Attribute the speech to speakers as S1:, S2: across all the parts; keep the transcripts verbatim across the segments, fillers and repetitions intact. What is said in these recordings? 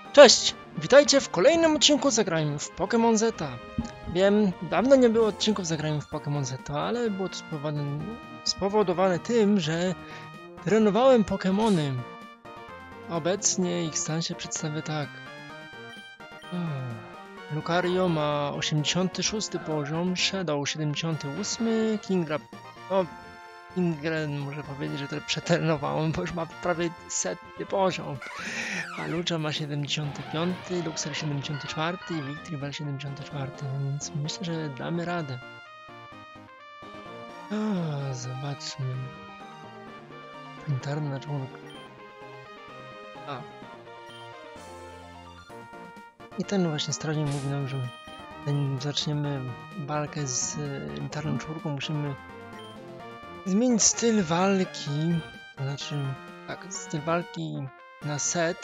S1: Cześć! Witajcie w kolejnym odcinku Zagrajmy w Pokémon Zeta. Wiem, dawno nie było odcinków Zagrajmy w Pokémon Zeta, ale było to spowodowane, spowodowane tym, że trenowałem Pokémony. Obecnie ich stan się przedstawia tak. Lucario ma osiemdziesiąty szósty poziom, Shadow siedemdziesiąty ósmy, Kingdra... No, Kingren muszę powiedzieć, że to przetrenowałem, bo już ma prawie setny poziom. A Lucha ma siedemdziesiąty piąty, Luxer siedemdziesiąty czwarty i Victreebel siedemdziesiąty czwarty, więc myślę, że damy radę. A, zobaczmy. Interna członek. A. I ten właśnie strażnik mówi nam, że zanim zaczniemy walkę z interną czwórką, musimy zmienić styl walki. To znaczy, tak, styl walki na set.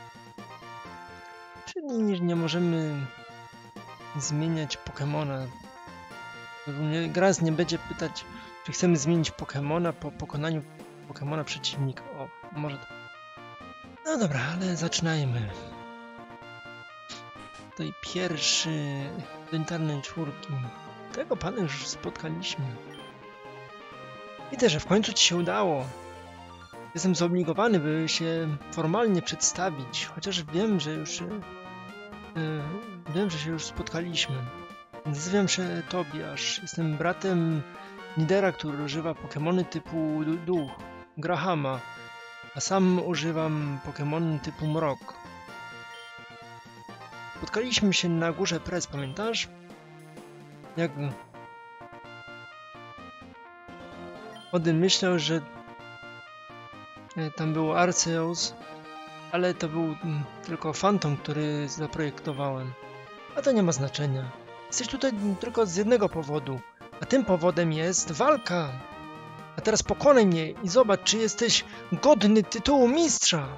S1: Czyli nie możemy zmieniać Pokemona. Raz nie będzie pytać, czy chcemy zmienić Pokemona po pokonaniu Pokemona przeciwnika. O, może to... No dobra, ale zaczynajmy. Tutaj pierwszy do internej czwórki. Tego pana już spotkaliśmy. Widzę, że w końcu ci się udało. Jestem zobligowany, by się formalnie przedstawić, chociaż wiem, że już yy, wiem, że się już spotkaliśmy. Nazywam się Tobiasz. Jestem bratem lidera, który używa Pokemony typu Duch, Grahama, a sam używam Pokemony typu Mrok. Spotkaliśmy się na górze Prez, pamiętasz? Jak Odyn myślał, że tam był Arceus, ale to był tylko fantom, który zaprojektowałem. A to nie ma znaczenia. Jesteś tutaj tylko z jednego powodu, a tym powodem jest walka. A teraz pokonaj mnie i zobacz, czy jesteś godny tytułu mistrza.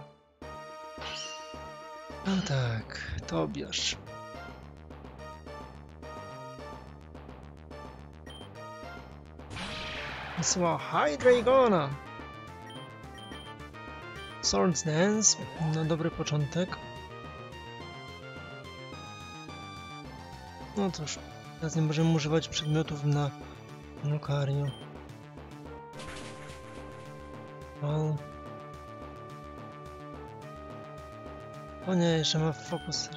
S1: No tak, Tobiasz. Wysyła Hydreigona. Swords Dance, no dobry początek. No cóż, teraz nie możemy używać przedmiotów na Lucario. O, o nie, jeszcze ma fokus.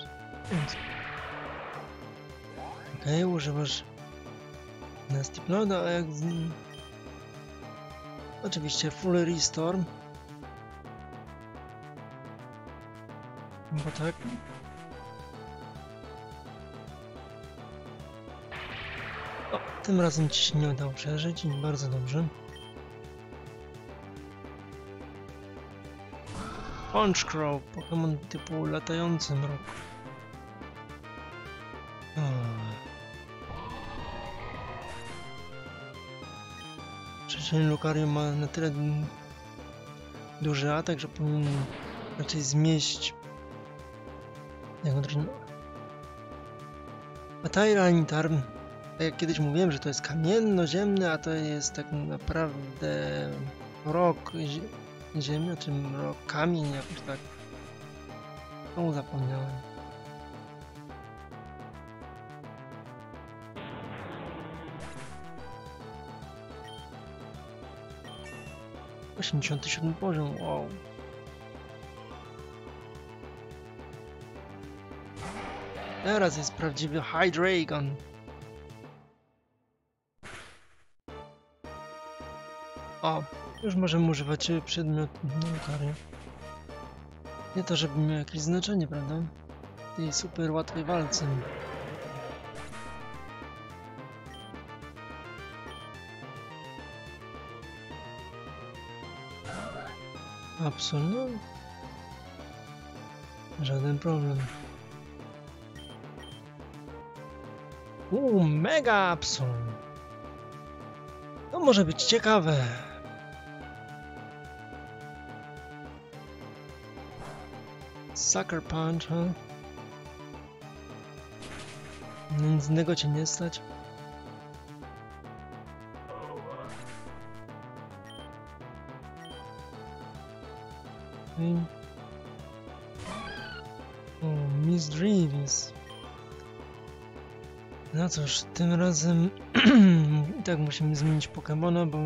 S1: Okej, okay, używasz na Stiploda, a jak z... Oczywiście Full Restore. Bo tak. O, tym razem ci się nie udało przeżyć i bardzo dobrze. Punchcrow, Pokémon typu latający mrok. Przecież Lucario ma na tyle duży atak, że powinien raczej zmieść jego drużynę. A Tyranitar, tak jak kiedyś mówiłem, że to jest kamienno-ziemny, a to jest tak naprawdę rok ziemia, czy rok kamień, jakoś tak. To zapomniałem. osiemdziesiąty siódmy poziom, wow. Teraz jest prawdziwy Hydreigon. O, już możemy używać przedmiotu na Lucario. Nie to, żeby miał jakieś znaczenie, prawda? W tej super łatwej walce. Absolutnie. Żaden problem. Uuu, mega Absol. To może być ciekawe. Sucker Punch, huh? Nic innego cię nie stać. I... O, Miss Dreams. No cóż, tym razem i tak musimy zmienić Pokemona, bo...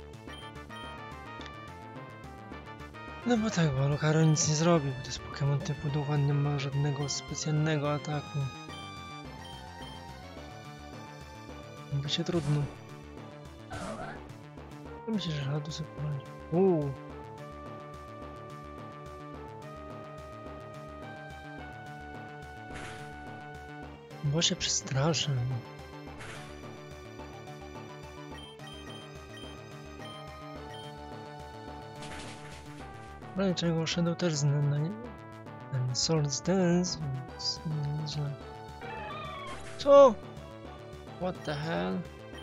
S1: No bo tak, bo Lucario nic nie zrobi, bo to jest Pokemon typu Duchan, nie ma żadnego specjalnego ataku. Będzie trudno. Ja myślę, że Radu sobie poradzi. Uuu. Bo się przestraszę. Ale czego Shadow też zna na nie. Ten Swords Dance, więc nie źle. Co? What the hell?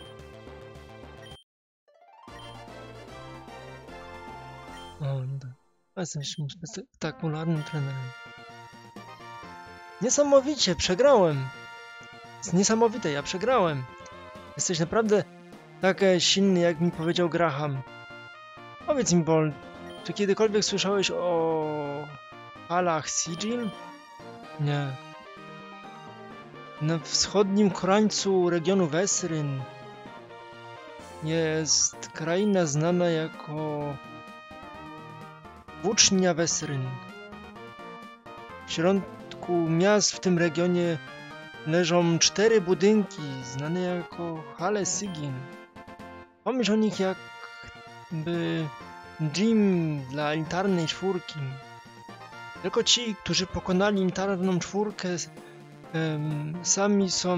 S1: O, no tak. Jesteśmy spektakularnym trenerem. Niesamowicie, przegrałem! Jest niesamowite, ja przegrałem! Jesteś naprawdę tak silny, jak mi powiedział Graham. Powiedz mi, Bolt, czy kiedykolwiek słyszałeś o falach Sigil? Nie. Na wschodnim krańcu regionu Wesryn jest kraina znana jako Włócznia Wesryn. W środku miast w tym regionie leżą cztery budynki znane jako Hale Sigil. Pomyśl o nich jakby gym dla elitarnej czwórki. Tylko ci, którzy pokonali elitarną czwórkę, um, sami są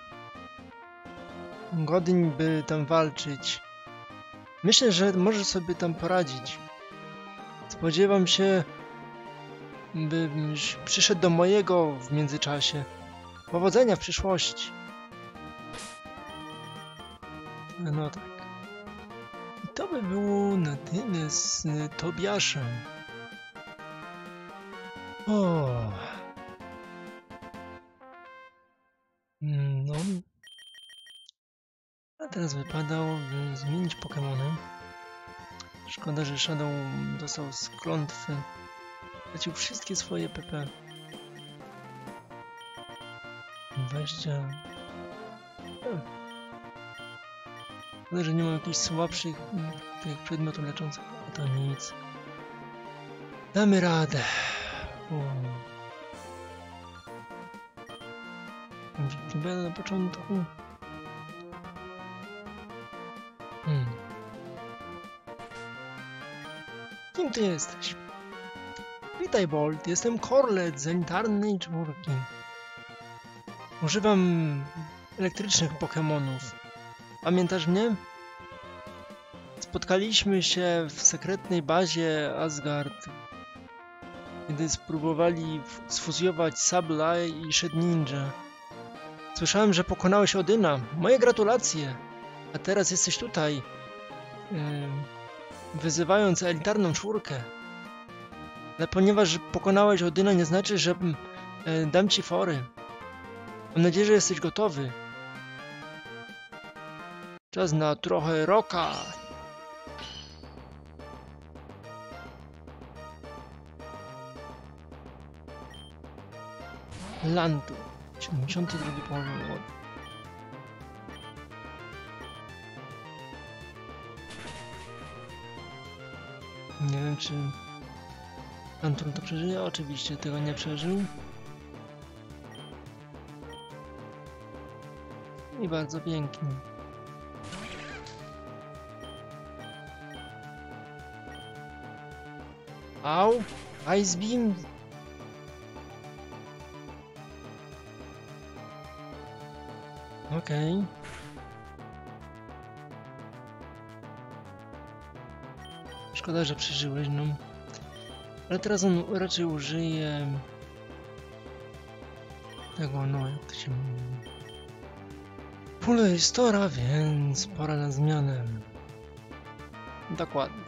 S1: godni, by tam walczyć. Myślę, że możesz sobie tam poradzić. Spodziewam się, byś przyszedł do mojego w międzyczasie. Powodzenia w przyszłości. No tak. I to by było na tyle z Tobiaszem. O. No. A teraz wypadałoby zmienić Pokemony. Szkoda, że Shadow dostał z klątwy. Stracił wszystkie swoje P P. dwadzieścia... Szkoda, że nie mam jakichś słabszych tych przedmiotów leczących. A to nic. Damy radę. Wikipedia na początku. Hmm. Kim ty jesteś? Witaj, Bolt. Jestem Corlet z elitarnej czwórki. Używam elektrycznych Pokemonów. Pamiętasz mnie? Spotkaliśmy się w sekretnej bazie Asgard, kiedy spróbowali sfuzjować Sableye i Shedinja. Słyszałem, że pokonałeś Odyna. Moje gratulacje! A teraz jesteś tutaj, yy, wyzywając elitarną czwórkę. Ale ponieważ pokonałeś Odyna, nie znaczy, że yy, dam ci fory. Mam nadzieję, że jesteś gotowy. Czas na trochę rocka. Landu. siedemdziesiąty drugi poziom. Nie wiem, czy Antun to przeżyje. Oczywiście tego nie przeżył. I bardzo pięknie. Au! Ice Beam! Okej. Okay. Szkoda, że przeżyłeś, no. Ale teraz on raczej użyje tego, no, jak to się mówi. Pulveristora, więc pora na zmianę. Dokładnie.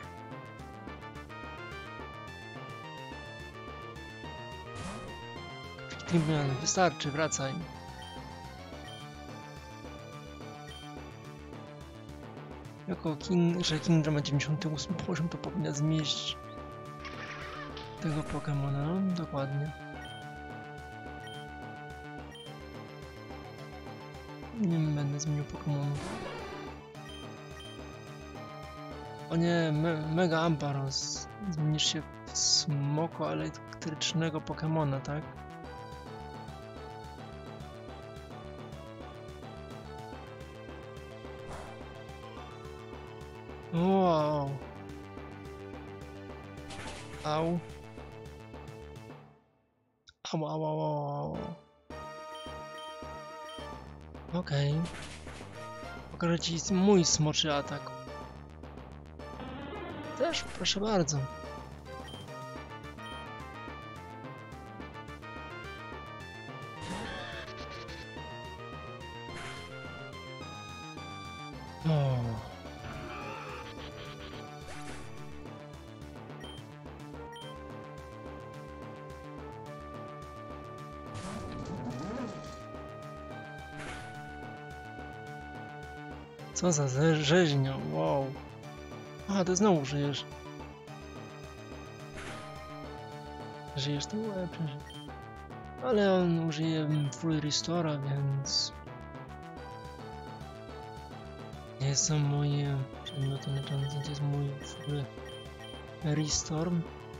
S1: Tribunal, wystarczy, wracaj. Jako King, że Kingdra ma dziewięćdziesiąty ósmy poziom, to powinna zmieścić tego Pokemona, dokładnie. nie będę zmienił Pokemonów. O nie, me, Mega Ampharos. Zmienisz się w smoko elektrycznego Pokemona, tak? Wow. Au. Au, au, au, au. Okej. Okay. Pokażę ci mój smoczy atak. Też, proszę bardzo. O. Co za rzeźnia, wow. A, ty znowu żyjesz. Żyjesz to lepsze. Ale on użyje full restora, więc... Nie są moje przedmioty leczące, to jest mój full restore.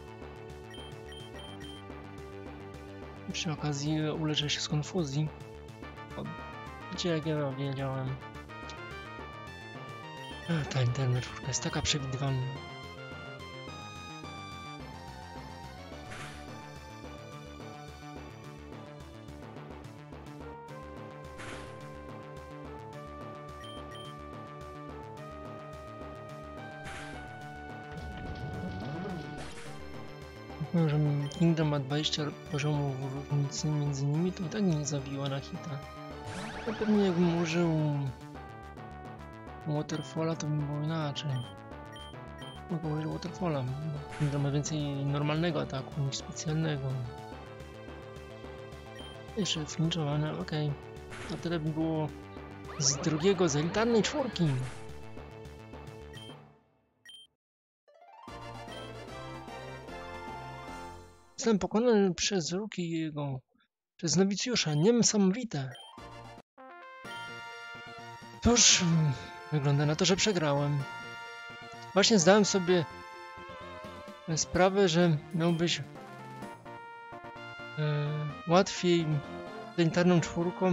S1: Przy okazji uleczę się z konfuzji. Gdzie jak ja wiedziałem. Ach, ta internet czwórka jest taka przewidywalna. Mimo, że Kingdom ma dwadzieścia poziomów różnicy między nimi, to i tak nie zabiła na hita. A pewnie jakbym użył Waterfalla, to by było inaczej. Mogę użyć Waterfalla, bo Kingdom ma więcej normalnego ataku niż specjalnego. Jeszcze flinczowane, okej. Okay. A tyle by było z drugiego, z elitarnej czwórki. Zostałem pokonany przez Rukiego, przez nowicjusza, niesamowite. Cóż, wygląda na to, że przegrałem. Właśnie zdałem sobie sprawę, że miałbyś e, łatwiej z elitarną czwórką,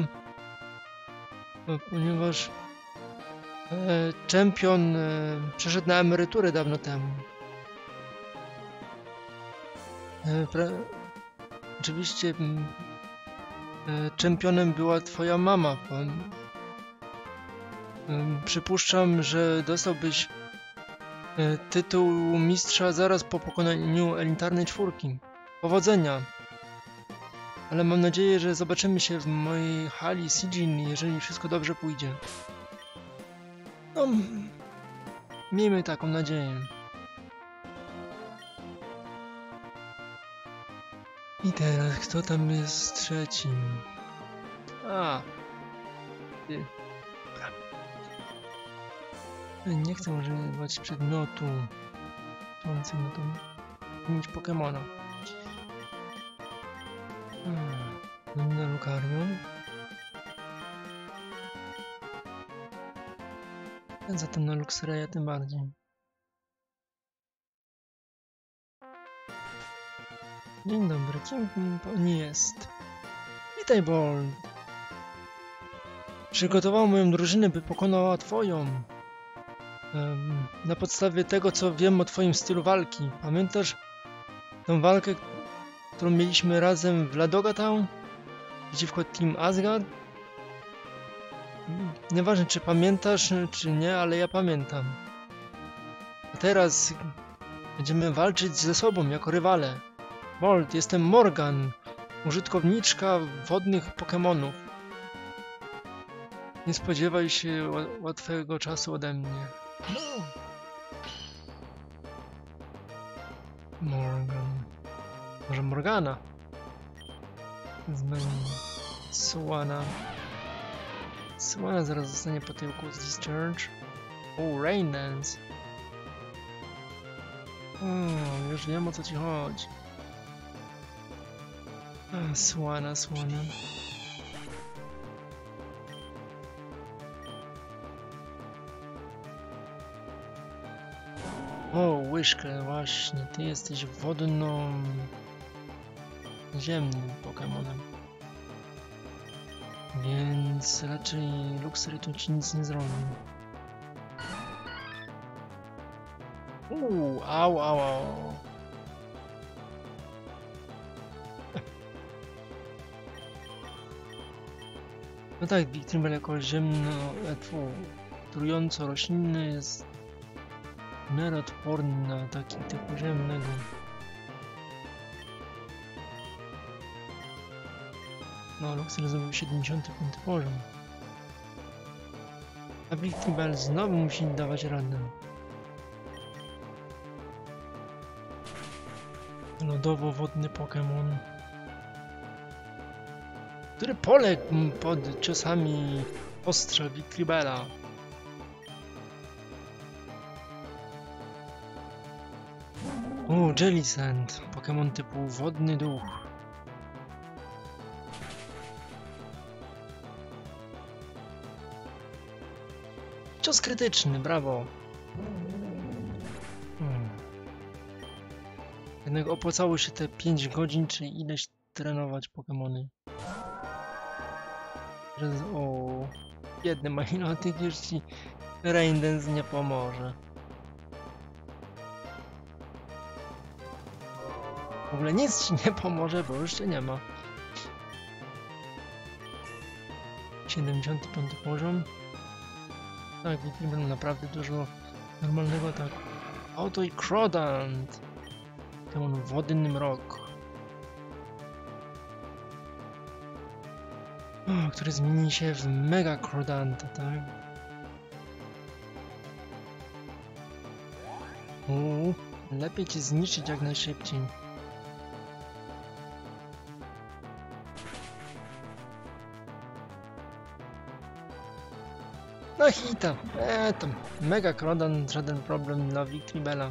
S1: ponieważ e, czempion e, przeszedł na emeryturę dawno temu. E, oczywiście e, czempionem była twoja mama. Bo, e, przypuszczam, że dostałbyś e, tytuł mistrza zaraz po pokonaniu elitarnej czwórki. Powodzenia! Ale mam nadzieję, że zobaczymy się w mojej hali Sijin, jeżeli wszystko dobrze pójdzie. No, miejmy taką nadzieję. I teraz, kto tam jest trzecim? A, ty. Nie chcę używać przedmiotu chcącego na to zmienić Pokemona. Hmm. Na Lucario. Zatem na Luxraya tym bardziej. Dzień dobry, kim pan jest? Witaj, Bolt. Przygotowałem moją drużynę, by pokonała twoją. Um, na podstawie tego, co wiem o twoim stylu walki. Pamiętasz tą walkę, którą mieliśmy razem w Ladoga Town? Przeciwko Team Asgard? Nieważne, czy pamiętasz, czy nie, ale ja pamiętam. A teraz będziemy walczyć ze sobą jako rywale. Bolt, jestem Morgan, użytkowniczka wodnych Pokemonów. Nie spodziewaj się łatwego czasu ode mnie. Morgan. Może Morgana? Zmieni. Słana. Słana zaraz zostanie po tyłku z Discharge. O, Rain Dance. O, już wiem, o co ci chodzi. A, Słana, Słana. O, łyżkę, właśnie. Ty jesteś wodną... ziemnym Pokemonem. Więc raczej Luxray tu ci nic nie zrobi. Uuu, au, au, au. No tak, Victreebel jako ziemno, tfu, trująco roślinny jest w miarę odporny na ataki typu ziemnego. No, Luxray zdobył siedemdziesiąty piąty poziom. A Victreebel znowu musi dawać radę. Lodowo-wodny Pokémon, który poległ pod ciosami ostrza Victreebela. O, Jellicent, Pokémon typu wodny duch. Cios krytyczny, brawo. Hmm. Jednak opłacało się te pięć godzin, czy ileś trenować Pokémony. O, biedny Milotic, już ci Rain Dance nie pomoże. W ogóle nic ci nie pomoże, bo już cię nie ma. siedemdziesiąty piąty poziom. Tak, Victreebel naprawdę dużo normalnego ataku. Oto i Crodant. Pokémon wodny mrok. O, który zmieni się w Mega Crodanta, tak? Uuu, lepiej cię zniszczyć jak najszybciej. No hita, eee tam, Mega Crodant, żaden problem dla Victreebela.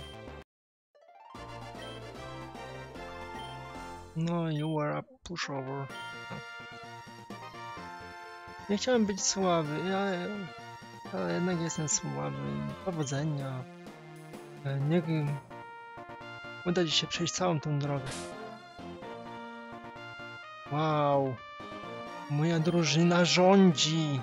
S1: No, you are a pushover. No. Nie chciałem być słaby, ja, ale jednak jestem słaby. Powodzenia. Niech uda ci się przejść całą tą drogę. Wow. Moja drużyna rządzi.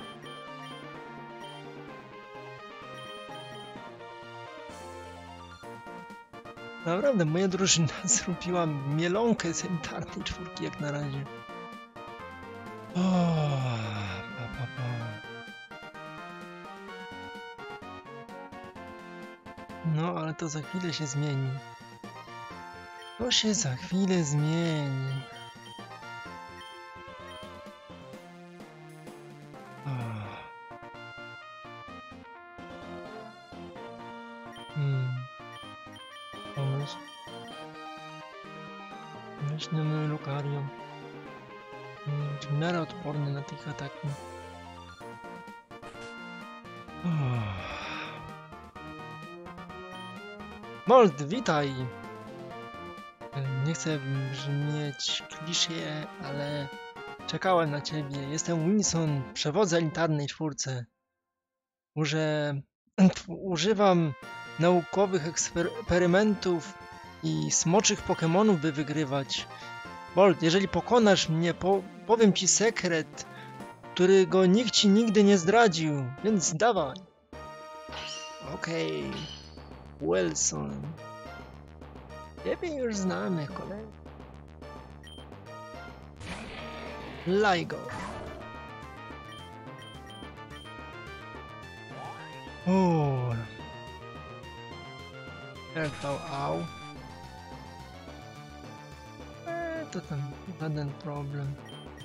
S1: Naprawdę, moja drużyna zrobiła mielonkę z elitarnej czwórki jak na razie. O, pa, pa, pa. No, ale to za chwilę się zmieni. To się za chwilę zmieni. Hmm. Pomysł. Weźmiemy Lucario. Być w miarę odporny na tych ataki. Molt, witaj! Nie chcę brzmieć kliszé, ale czekałem na ciebie. Jestem Winston, przewodzę elitarnej czwórce. Uże... Używam naukowych eksperymentów i smoczych Pokemonów, by wygrywać. Bolt, jeżeli pokonasz mnie, po powiem ci sekret, którego nikt ci nigdy nie zdradził, więc dawaj. Okej. Okay. Wilson. Ciebie już znamy, kolego. Ligo. O. Ertał, au. Eee, to tam żaden problem.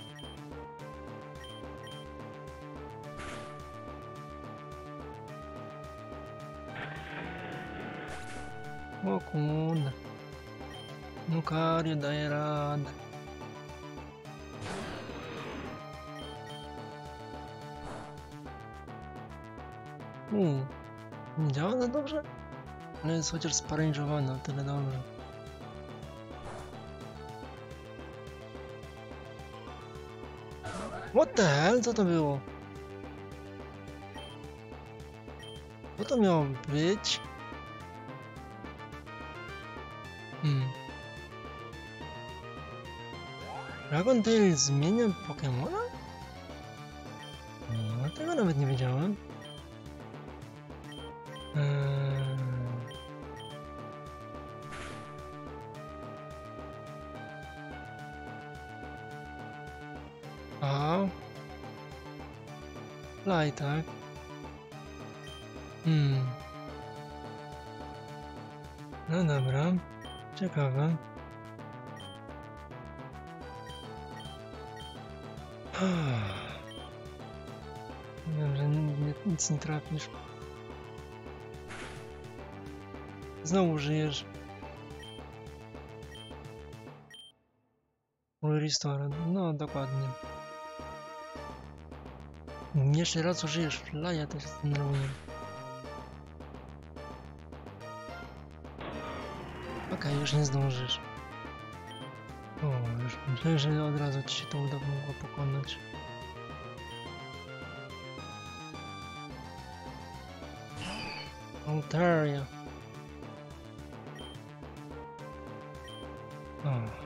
S1: O kurde. Lucario daje radę. Uuu. Nie działa za dobrze? Ale jest chociaż sparężowana, tyle dobrze. What the hell? Co to było? Co to miało być? Dragon Tail zmienia Pokemona? No, tego nawet nie wiedziałem. Eee... A. Fly, tak? Hmm. No dobra. Ciekawe. Wiem, że nie, nic nie trafisz. Znowu żyjesz. Restore. No, dokładnie. Jeszcze raz użyjesz flya, to się zdenerwuję. Okej, okay, już nie zdążysz. O, już myślę, że od razu ci się to uda mogło pokonać. Altaria. O.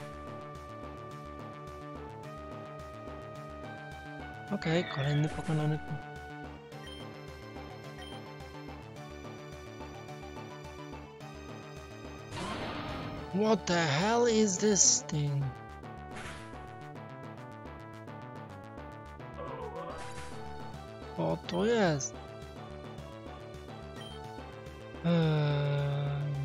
S1: Okej, okay, kolejny pokonany. What the hell is this thing? O, to jest. Eee...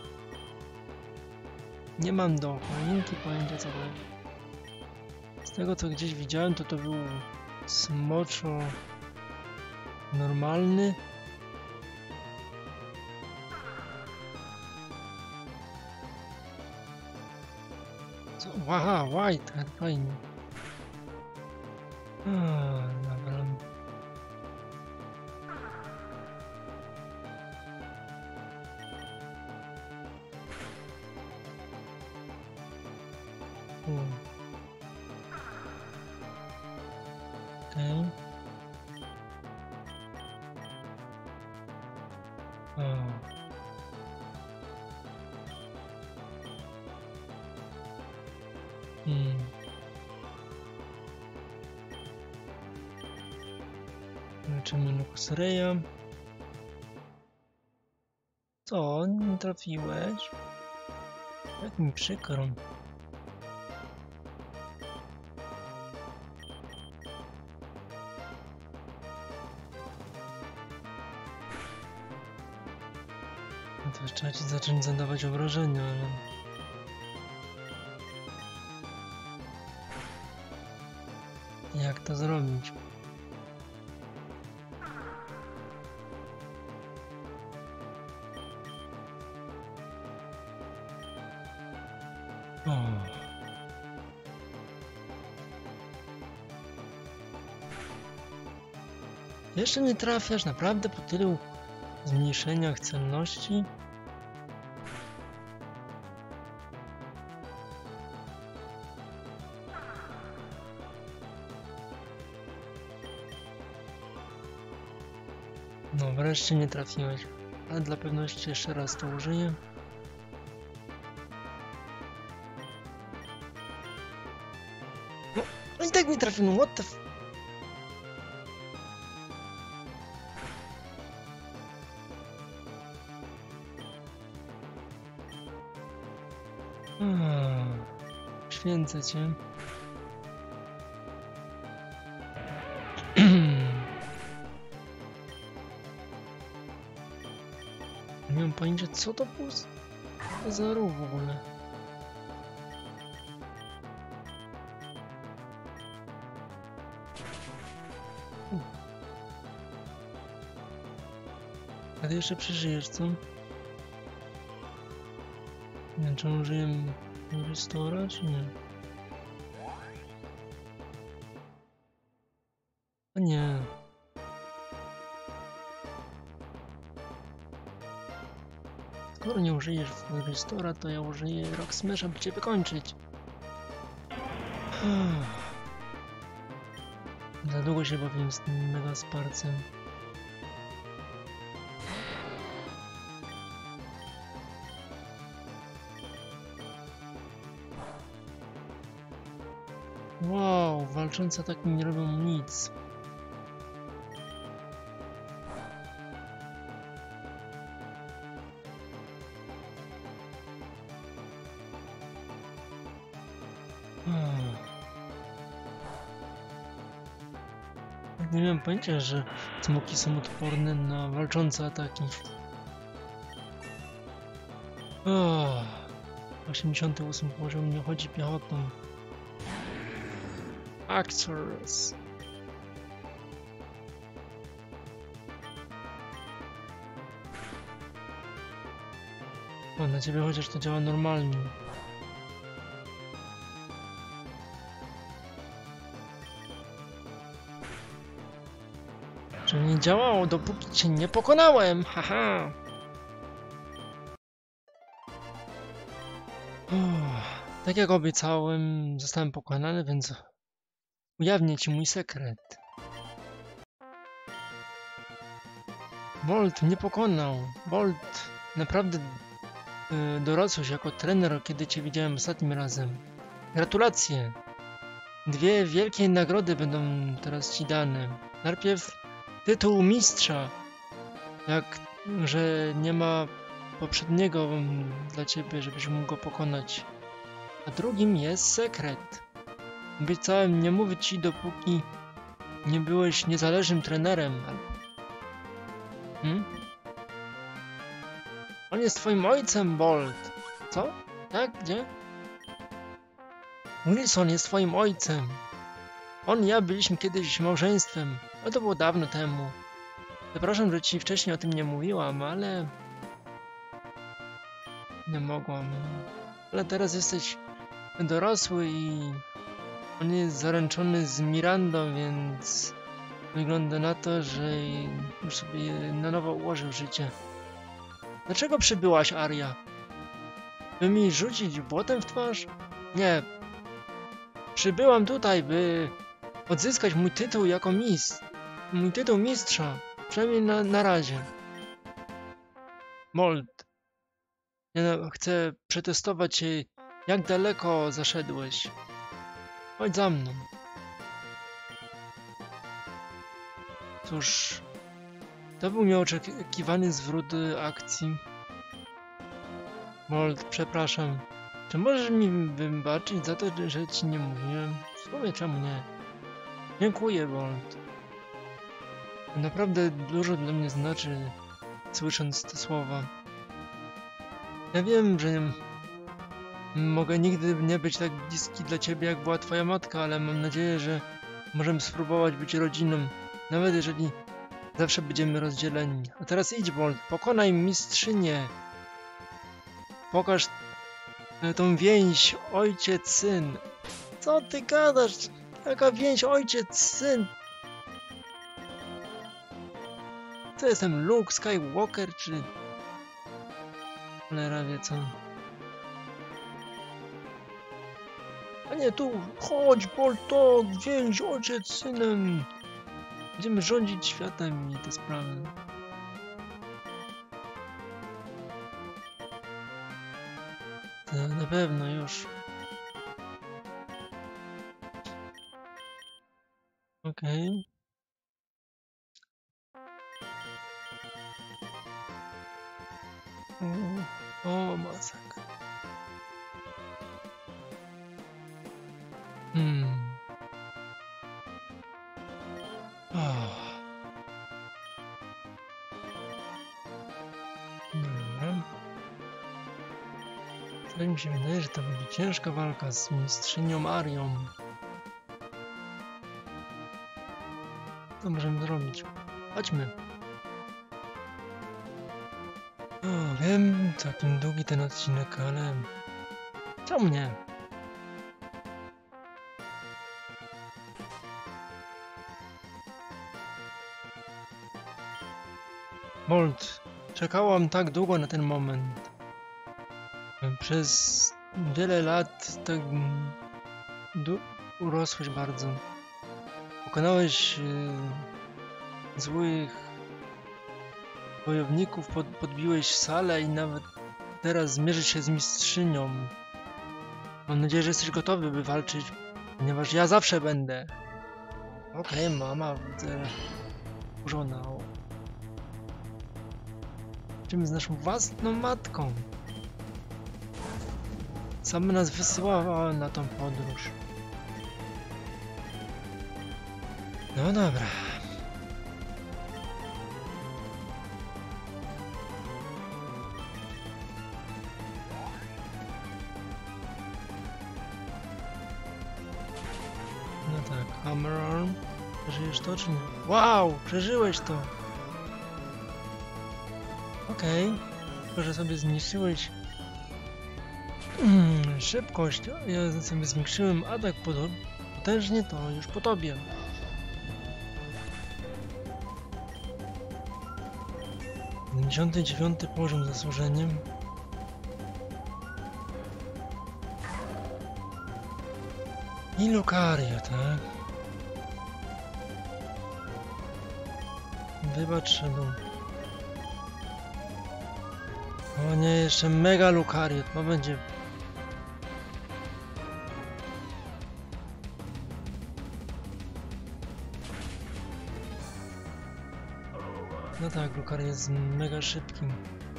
S1: Nie mam do choinki pojęcia co to jest. Z tego co gdzieś widziałem, to to był smoczo normalny. Co? Aha, white, fajnie. A, dobra. Hmm. Okej. Okay. Hmm. Leczymy Luxreya. Co? Nie trafiłeś? Jak mi przykro. No to trzeba ci zacząć zadawać obrażenia, ale... Jak to zrobić? O. Jeszcze nie trafiasz naprawdę po tylu zmniejszeniach celności? No, wreszcie nie trafiłeś. Ale dla pewności jeszcze raz to użyję. No, no i tak nie trafił, no what the f... Hmm, święcę cię. Nie mam pojęcia, co to było za ruch w ogóle. Uh. A ty jeszcze przeżyjesz, co? Nie wiem, czy on żyje Restora, czy nie? A nie. Skoro nie użyjesz Restora, to ja użyję Rock Smasha, by cię wykończyć. Za długo się bawiłem z tym mega sparcem. Wow, walczący ataki nie robią nic. Nie miałem pojęcia, że smoki są odporne na walczące ataki. Oh, osiemdziesiąty ósmy poziom, nie chodzi piechotą. Actors. O, na ciebie chociaż to działa normalnie. Że nie działało, dopóki cię nie pokonałem, haha! Uff, tak jak obiecałem, zostałem pokonany, więc ujawnię ci mój sekret. Bolt mnie pokonał. Bolt, naprawdę yy, dorosłeś jako trener, kiedy cię widziałem ostatnim razem. Gratulacje! Dwie wielkie nagrody będą teraz ci dane. Najpierw tytuł mistrza, jak że nie ma poprzedniego dla ciebie, żebyś mógł go pokonać. A drugim jest sekret. Obiecałem nie mówić ci, dopóki nie byłeś niezależnym trenerem. Hmm? On jest twoim ojcem, Bolt. Co? Tak? Gdzie? Wilson jest twoim ojcem. On i ja byliśmy kiedyś małżeństwem, ale to było dawno temu. Przepraszam, że ci wcześniej o tym nie mówiłam, ale... nie mogłam. Ale teraz jesteś dorosły i... on jest zaręczony z Mirandą, więc... wygląda na to, że już sobie na nowo ułożył życie. Dlaczego przybyłaś, Aria? By mi rzucić błotem w twarz? Nie. Przybyłam tutaj, by odzyskać mój tytuł jako mistrz. Mój tytuł mistrza. Przynajmniej na, na razie. Bolt. Ja chcę przetestować się, jak daleko zaszedłeś. Chodź za mną. Cóż, to był nieoczekiwany zwrot akcji. Bolt, przepraszam. Czy możesz mi wybaczyć za to, że ci nie mówiłem? W sumie czemu nie? Dziękuję, Bolt. Naprawdę dużo dla mnie znaczy, słysząc te słowa. Ja wiem, że nie mogę nigdy nie być tak bliski dla ciebie, jak była twoja matka, ale mam nadzieję, że możemy spróbować być rodziną, nawet jeżeli zawsze będziemy rozdzieleni. A teraz idź, Bolt, pokonaj mistrzynię. Pokaż tą więź ojciec-syn. Co ty gadasz? Jaka więź ojciec-syn? Co jestem, Luke Skywalker, czy... cholera wie co. A nie, tu, chodź, Bolt, to więź ojciec z synem. Będziemy rządzić światem i te sprawy. To na pewno już. Okej. Okay. O, o masakra. Hmm. Oh. Dobra. Tak mi się wydaje, że to będzie ciężka walka z mistrzynią Arią. Co możemy zrobić? Chodźmy. O, wiem, całkiem długi ten odcinek, ale... czemu nie? Bolt, czekałam tak długo na ten moment. Przez wiele lat tak urosłeś bardzo. Pokonałeś yy, złych wojowników, pod, podbiłeś salę i nawet teraz zmierzysz się z mistrzynią. Mam nadzieję, że jesteś gotowy, by walczyć Ponieważ ja zawsze będę. Okej, okay, mama, widzę. Żona. Czym z naszą własną matką? Sama nas wysyłała na tą podróż. No dobra. No tak, Hammer Arm. Przeżyjesz to czy nie? Wow! Przeżyłeś to! Okej. Okay. Tylko, że sobie zmniejszyłeś mm, szybkość. Ja sobie zwiększyłem atak potężnie, to już po tobie. dziewięćdziesiąty dziewiąty poziom z zasłużeniem. I Lucario, tak? Wybacz, Shadow. O nie, jeszcze mega Lucario, to będzie... No tak, Lucario jest mega szybkim.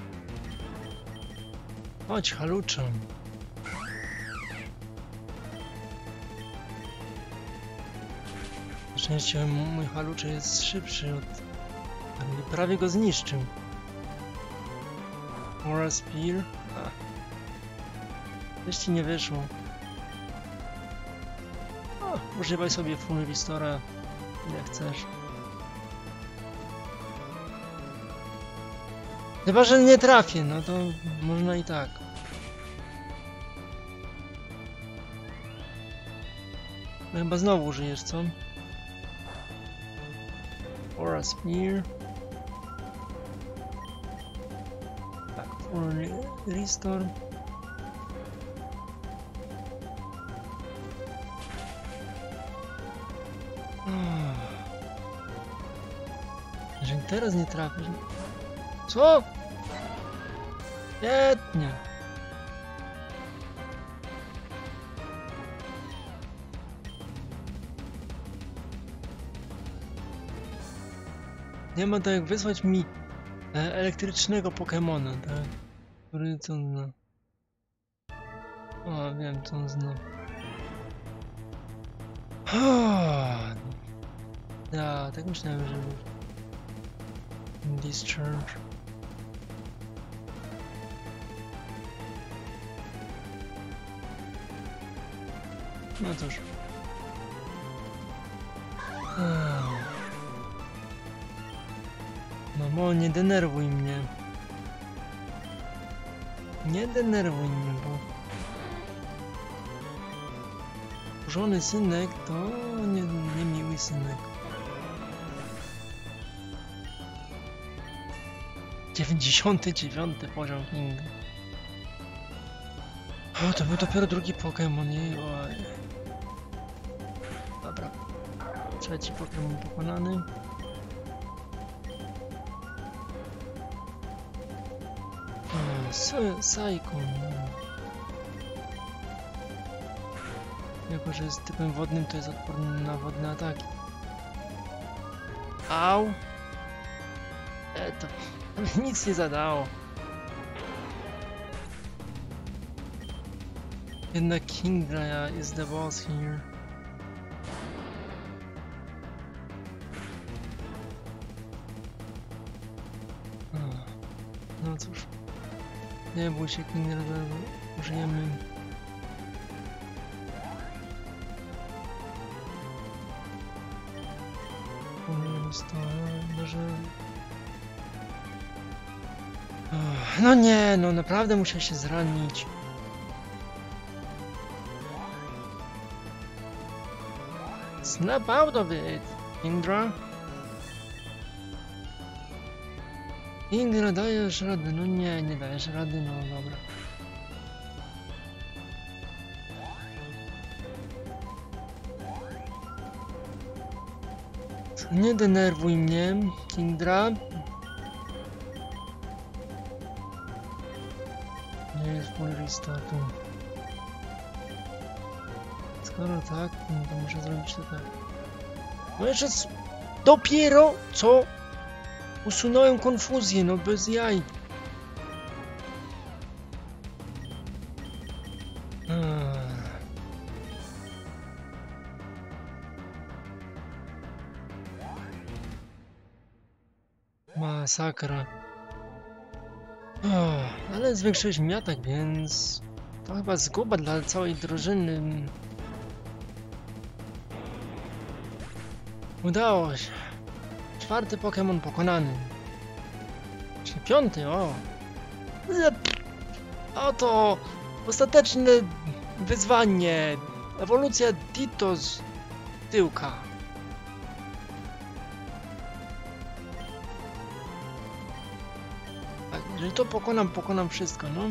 S1: Chodź, Haluczo. Na szczęście mój Haluczo jest szybszy od... Prawie go zniszczył. Aura Spear. A. Też ci nie wyszło. O, używaj sobie Full Restora, ile chcesz. Chyba, że nie trafię, no to można i tak. No chyba znowu użyjesz, co? Aura Spear. Tak, Full Restore. Jeżeli teraz nie trafisz... Co? Świetnie. Nie ma tak jak wysłać mi e, elektrycznego Pokemona, tak? Który co on zna. O, wiem co on zna. Ja, tak myślałem, że Discharge. No cóż. Mamo, nie denerwuj mnie. Nie denerwuj mnie, bo... Żony synek to nie, nie miły synek. dziewięćdziesiąty dziewiąty poziom King. O, to był dopiero drugi Pokémon, jej, oj. Dobra. Trzeci Pokémon pokonany. Saikon. Jako, że jest typem wodnym, to jest odporny na wodne ataki. Au! E, to nic nie zadało. Jednak Kingdraya is the boss here. No cóż. Nie bój się, Kingdraya, użyjemy. No nie, no naprawdę muszę się zranić. Snap out of it, Kingdra. Kingdra, dajesz radę, no nie, nie dajesz rady, no dobra. Nie denerwuj mnie, Kingdra. Nie jest full restartu. skoro tak, no to muszę zrobić to tak. No jeszcze s- dopiero co usunąłem konfuzję, no bez jaj. Ech. Masakra. O, ale zwiększyłeś mi atak, więc to chyba zguba dla całej drużyny. Udało się. Czwarty Pokémon pokonany. Czyli piąty, o. Oto ostateczne wyzwanie. Ewolucja Ditto z tyłka. Tak, jeżeli to pokonam, pokonam wszystko, no.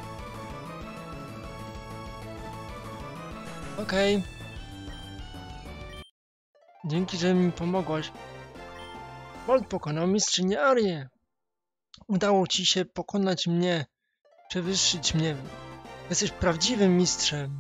S1: Okej. Okay. Dzięki, że mi pomogłaś. Bolt pokonał mistrzynię Arię. Udało ci się pokonać mnie, przewyższyć mnie. Jesteś prawdziwym mistrzem.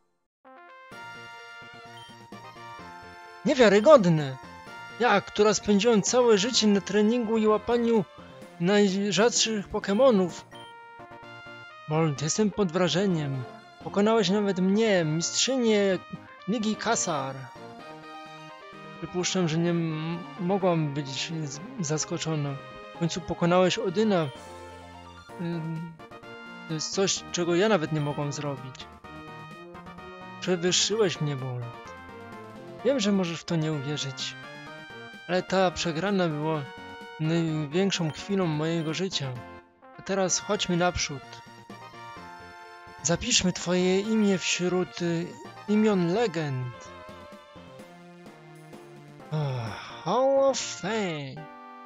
S1: Niewiarygodne! Ja, która spędziłem całe życie na treningu i łapaniu najrzadszych Pokemonów. Bolt, jestem pod wrażeniem. Pokonałeś nawet mnie, mistrzynię Ligi Kassar. Przypuszczam, że nie m- mogłam być z- zaskoczona. W końcu pokonałeś Odyna. Ym, To jest coś, czego ja nawet nie mogłam zrobić. Przewyższyłeś mnie, Bolt. Wiem, że możesz w to nie uwierzyć. Ale ta przegrana była największą chwilą mojego życia. A teraz chodźmy naprzód. Zapiszmy twoje imię wśród y, imion legend. Oh, Hall of Fame.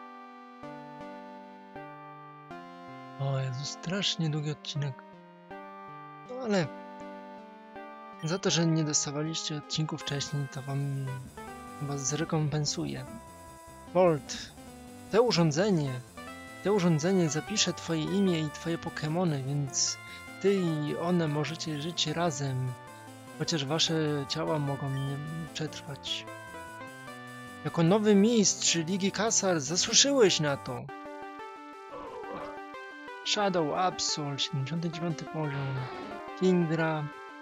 S1: O Jezu, strasznie długi odcinek. No ale za to, że nie dostawaliście odcinków wcześniej, to wam was zrekompensuję. Bolt, te urządzenie, te urządzenie zapisze twoje imię i twoje Pokemony, więc ty i one możecie żyć razem, chociaż wasze ciała mogą nie przetrwać. Jako nowy mistrz Ligi Kassar zasłużyłeś na to. Shadow Absol, siedemdziesiąty dziewiąty poziom. Kingdra.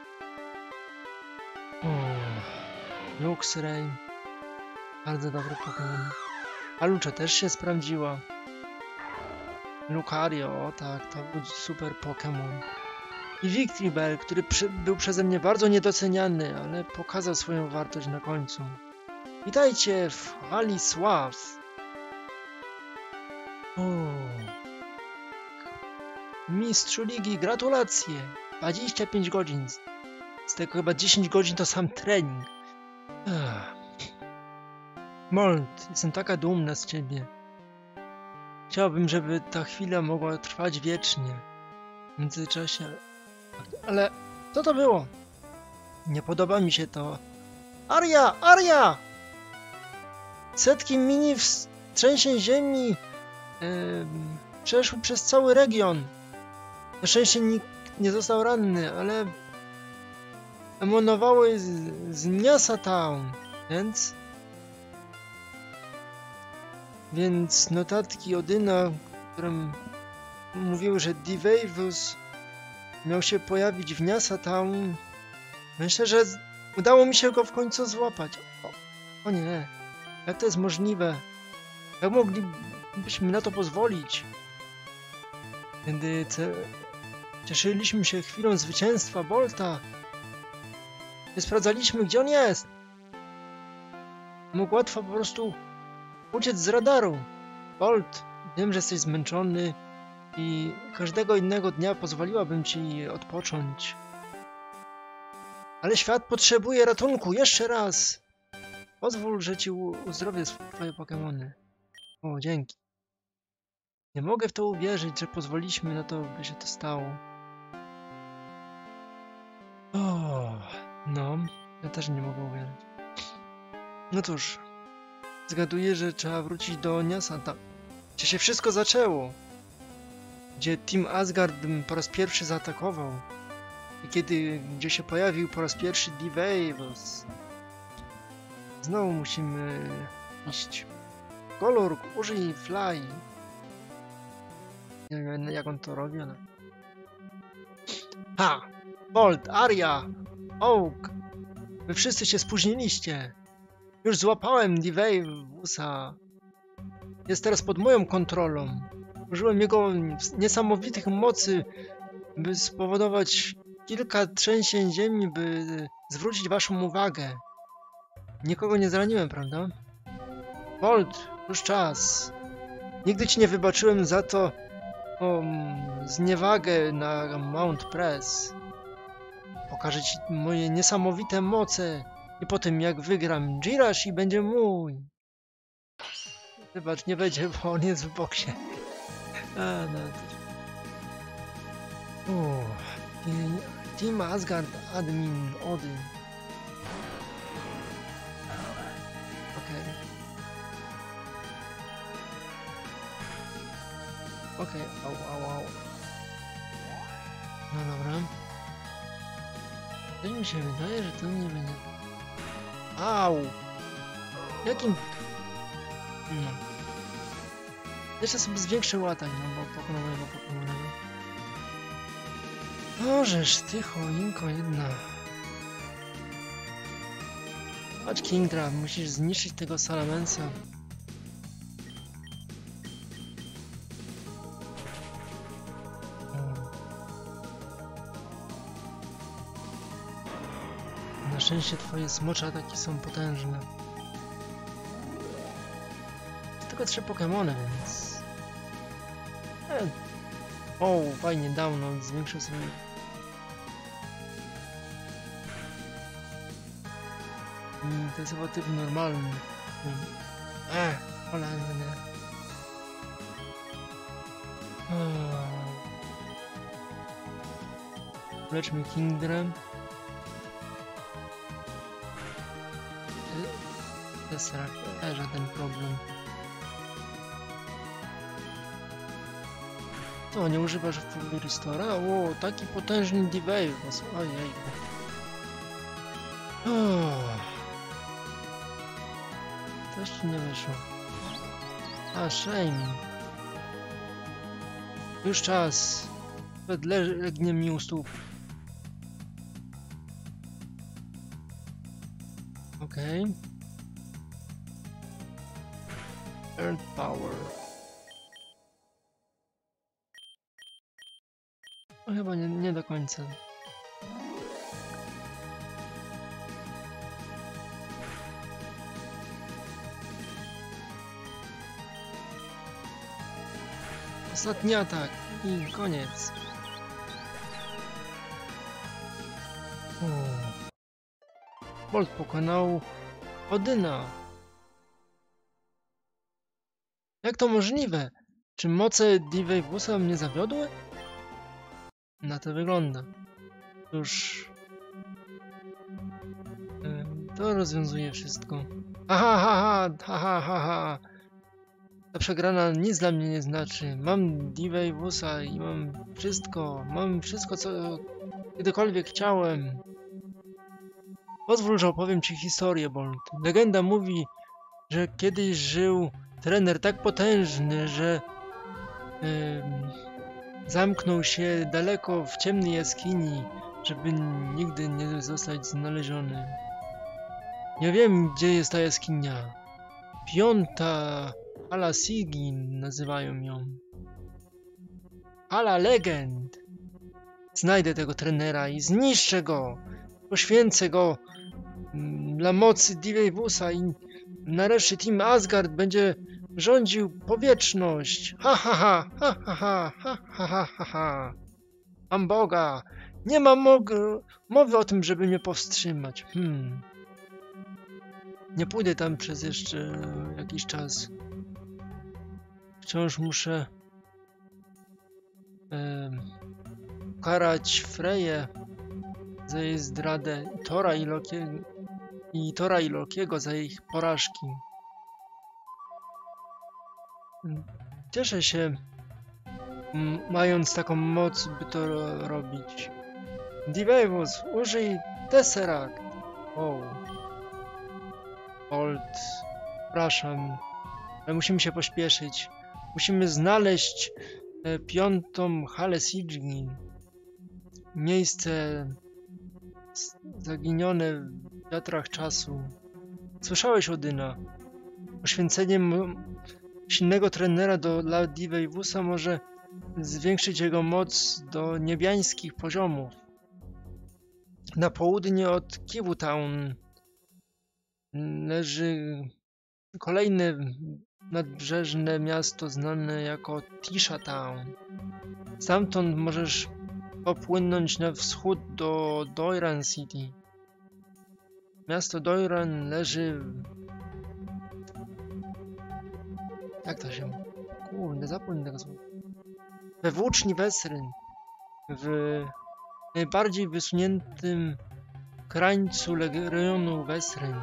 S1: O, Luxray. Bardzo dobry Pokémon. Alucza też się sprawdziła. Lucario, o tak, to był super Pokémon. I Victreebel, który przy, był przeze mnie bardzo niedoceniany, ale pokazał swoją wartość na końcu. Witajcie w hali sław. O. Mistrzu ligi, gratulacje! dwadzieścia pięć godzin. Z tego chyba dziesięć godzin to sam trening. Ach. Bolt, jestem taka dumna z ciebie. Chciałbym, żeby ta chwila mogła trwać wiecznie. W międzyczasie... Ale co to było? Nie podoba mi się to. Aria! Aria! Setki mini trzęsień ziemi yy, przeszły przez cały region. Na szczęście nikt nie został ranny, ale emanowały z, z Nyasa Town, więc... Więc notatki Odyna, w którym mówiły, że Divavus miał się pojawić w Nyasa Town, myślę, że udało mi się go w końcu złapać. O, o nie, jak to jest możliwe? Jak moglibyśmy na to pozwolić? Kiedy ce... cieszyliśmy się chwilą zwycięstwa Bolta, nie sprawdzaliśmy, gdzie on jest. Mógł łatwo po prostu uciec z radaru. Bolt, wiem, że jesteś zmęczony i każdego innego dnia pozwoliłabym ci odpocząć. Ale świat potrzebuje ratunku. Jeszcze raz. Pozwól, że ci uzdrowię twoje Pokemony. O, dzięki. Nie mogę w to uwierzyć, że pozwoliliśmy na to, by się to stało. O, no, ja też nie mogę uwierzyć. No cóż, zgaduję, że trzeba wrócić do Nyasa, tam, gdzie się wszystko zaczęło. Gdzie Team Asgard po raz pierwszy zaatakował. I kiedy gdzie się pojawił po raz pierwszy D-Wave, znowu musimy iść. Kolor, użyj fly. Nie wiem jak on to robi, ale... Ha! Bolt, Aria, Oak! Wy wszyscy się spóźniliście. Już złapałem D-Wave'a. Jest teraz pod moją kontrolą. Użyłem jego niesamowitych mocy, by spowodować kilka trzęsień ziemi, by zwrócić waszą uwagę. Nikogo nie zraniłem, prawda? Bolt, już czas. Nigdy ci nie wybaczyłem za to o zniewagę na Mount Press. Pokażę ci moje niesamowite moce i po tym jak wygram Jirachi będzie mój. Wybacz, nie będzie, bo on jest w boksie. A, no to... Uuu. Team Asgard Admin Odin. Okej. Okay. Okej, okay. au, au, au. No dobra. Coś mi się wydaje, że to nie będzie... Au! Jakim... No. Jeszcze sobie zwiększę atak, no bo pokonowego, pokonowego. Możesz, ty choinko jedna. Chodź Kingdra, musisz zniszczyć tego Salamensa. Na szczęście twoje smocze ataki są potężne. Jest tylko trzy Pokemony, więc... E. O, fajnie, down, zwiększył sobie... I to jest chyba typ normalny. Eee, cholera, nie. Leczmy Kingdra. To jest raczej żaden problem. To nie używasz Full Restora? O, taki potężny D-Wave. Ojej. Coś ci nie wyszło. A, shame. Już czas. Legnie mi u stóp. Okej. Okay. Earth Power. No chyba nie, nie do końca. Ostatni atak i koniec. O. Bolt pokonał Odyna. Jak to możliwe? Czy moce D-Wave'a mnie zawiodły? Na to wygląda. Cóż... To rozwiązuje wszystko. Aha, ha, ha, ha, ha, ha. Ta przegrana nic dla mnie nie znaczy. Mam D-Wave'a i mam wszystko. Mam wszystko, co kiedykolwiek chciałem. Pozwól, że opowiem ci historię, Bolt. Legenda mówi, że kiedyś żył trener tak potężny, że yy, zamknął się daleko w ciemnej jaskini, żeby nigdy nie zostać znaleziony. Nie wiem, gdzie jest ta jaskinia. Piąta Hala Sigin nazywają ją. Hala Legend. Znajdę tego trenera i zniszczę go. Poświęcę go mm, dla mocy D-Wave'a i nareszcie Team Asgard będzie rządził powietrzność. Ha ha ha ha ha ha ha ha ha ha ha. Mam Boga. Nie ma mowy o tym, żeby mnie powstrzymać. Hmm. Nie pójdę tam przez jeszcze jakiś czas. Wciąż muszę e, karać Freję za jej zdradę i Tora i Lokiego, i Tora i Lokiego za ich porażki. Cieszę się, m, mając taką moc, by to ro robić. Diveyvus, użyj Tesseract. O. Bolt, przepraszam, ale musimy się pośpieszyć. Musimy znaleźć e, piątą halę Sigyn. Miejsce zaginione w wiatrach czasu. Słyszałeś, Odyna? Poświęceniem silnego trenera do dla Diveyvusa może zwiększyć jego moc do niebiańskich poziomów. Na południe od Kiwu Town leży kolejne nadbrzeżne miasto znane jako Tisha Town. Stamtąd możesz popłynąć na wschód do Doiran City. Miasto Doiran leży... Jak to się... Kurde, zapomnij tego słowa. We włóczni Wesryn. W najbardziej wysuniętym krańcu regionu Wesryn.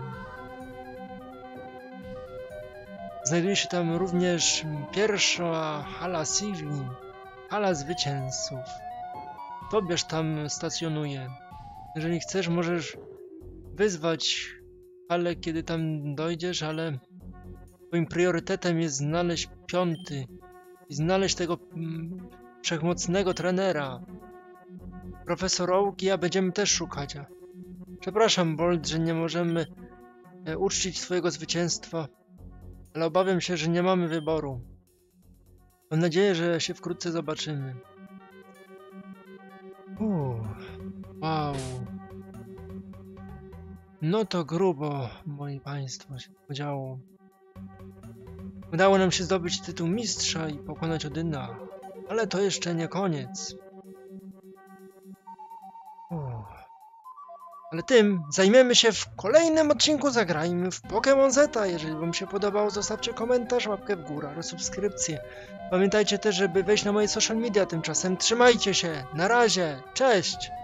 S1: Znajduje się tam również pierwsza hala Sigyn, hala zwycięzców. Tobiasz tam stacjonuje. Jeżeli chcesz, możesz wyzwać halę, kiedy tam dojdziesz, ale twoim priorytetem jest znaleźć piąty i znaleźć tego mm, wszechmocnego trenera. Profesor Oak i ja będziemy też szukać. Przepraszam, Bolt, że nie możemy e, uczcić twojego zwycięstwa, ale obawiam się, że nie mamy wyboru. Mam nadzieję, że się wkrótce zobaczymy. Uuu, wow. No to grubo, moi państwo, się podziało. Udało nam się zdobyć tytuł mistrza i pokonać Odyna, ale to jeszcze nie koniec. Uff. Ale tym zajmiemy się w kolejnym odcinku. Zagrajmy w Pokémon Zeta. Jeżeli wam się podobało, zostawcie komentarz, łapkę w górę oraz subskrypcję. Pamiętajcie też, żeby wejść na moje social media. Tymczasem trzymajcie się. Na razie. Cześć.